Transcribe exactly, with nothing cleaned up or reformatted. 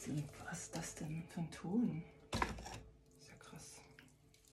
Was, denn, was ist das denn für ein Ton?